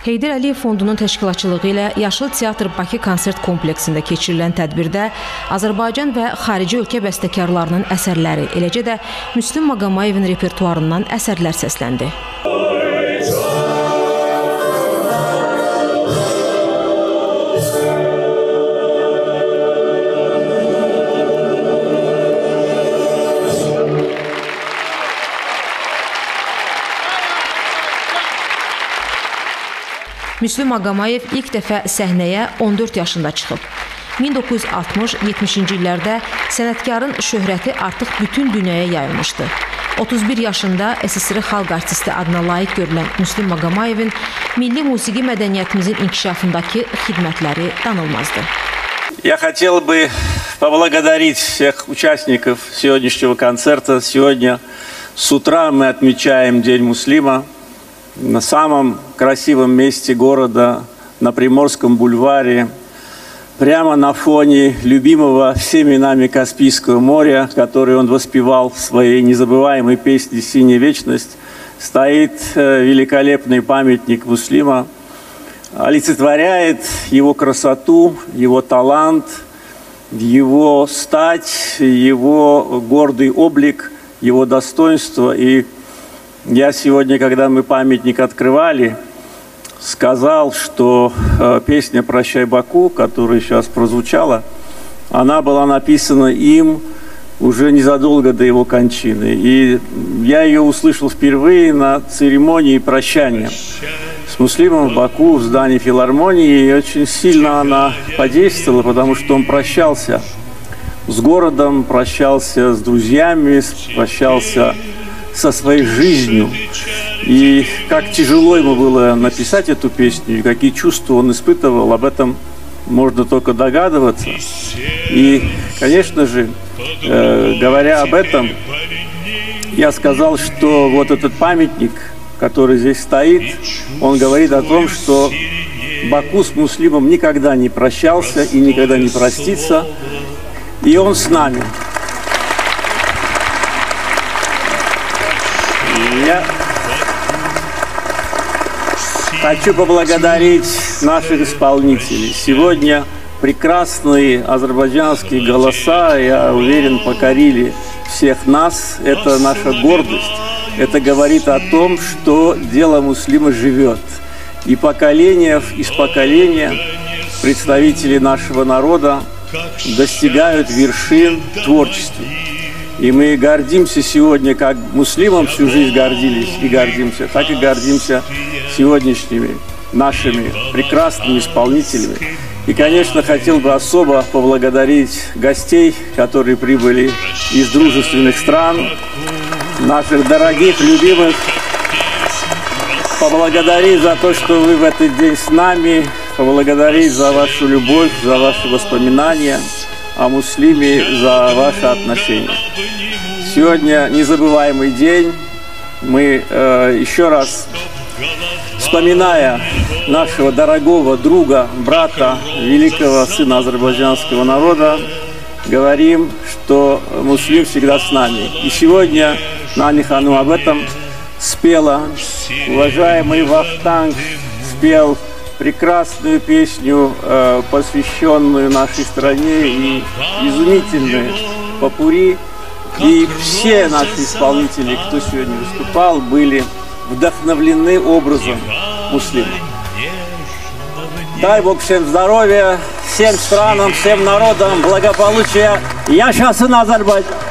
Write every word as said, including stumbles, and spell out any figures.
Heydər Əliyev Fondunun təşkilatçılığı ilə Yaşıl Teatr Bakı konsert kompleksində keçirilən tədbirdə Azərbaycan və xarici ölkə bəstəkarlarının əsərləri, eləcə də Müslüm Maqomayevin repertuarından əsərlər səsləndi. Müslüm Maqomayev ilk dəfə səhnəyə on dörd yaşında çıxıb. min doqquz yüz altmış yetmişinci illərdə sənətkarın şöhrəti artıq bütün dünyaya yayılmışdı. otuz bir yaşında S S R xalq artisti adına layiq görülən Müslüm Maqomayevin milli musiqi mədəniyyətimizin inkişafındakı xidmətləri danılmazdı. Я хотел бы поблагодарить всех участников сегодняшнего концерта. Сегодня с утра мы отмечаем День Муслима на самом красивом месте города, на Приморском бульваре, прямо на фоне любимого всеми нами Каспийского моря, который он воспевал в своей незабываемой песне «Синяя вечность», стоит великолепный памятник Муслима, олицетворяет его красоту, его талант, его стать, его гордый облик, его достоинство. И я сегодня, когда мы памятник открывали, сказал, что э, песня «Прощай, Баку», которая сейчас прозвучала, она была написана им уже незадолго до его кончины. И я ее услышал впервые на церемонии прощания с Муслимом в Баку, в здании филармонии. И очень сильно она подействовала, потому что он прощался с городом, прощался с друзьями, прощался со своей жизнью. И как тяжело ему было написать эту песню, и какие чувства он испытывал, об этом можно только догадываться. И, конечно же, э, говоря об этом, я сказал, что вот этот памятник, который здесь стоит, он говорит о том, что Баку с Муслимом никогда не прощался и никогда не простится, и он с нами. Я хочу поблагодарить наших исполнителей. Сегодня прекрасные азербайджанские голоса, я уверен, покорили всех нас. Это наша гордость. Это говорит о том, что дело Муслима живет. И поколения из поколения представители нашего народа достигают вершин творчества. И мы гордимся сегодня, как Муслимом всю жизнь гордились и гордимся, так и гордимся сегодняшними нашими прекрасными исполнителями. И, конечно, хотел бы особо поблагодарить гостей, которые прибыли из дружественных стран, наших дорогих, любимых. Поблагодарить за то, что вы в этот день с нами, поблагодарить за вашу любовь, за ваши воспоминания о Муслиме, за ваши отношения. Сегодня незабываемый день. Мы э, еще раз, вспоминая нашего дорогого друга, брата, великого сына азербайджанского народа, говорим, что Муслим всегда с нами. И сегодня Нани Ханум об этом спела. Уважаемый Вахтанг спел прекрасную песню, э, посвященную нашей стране, и изумительную попурри. И все наши исполнители, кто сегодня выступал, были вдохновлены образом Муслима. Дай Бог всем здоровья, всем странам, всем народам благополучия. Yaşasın Azerbaycan!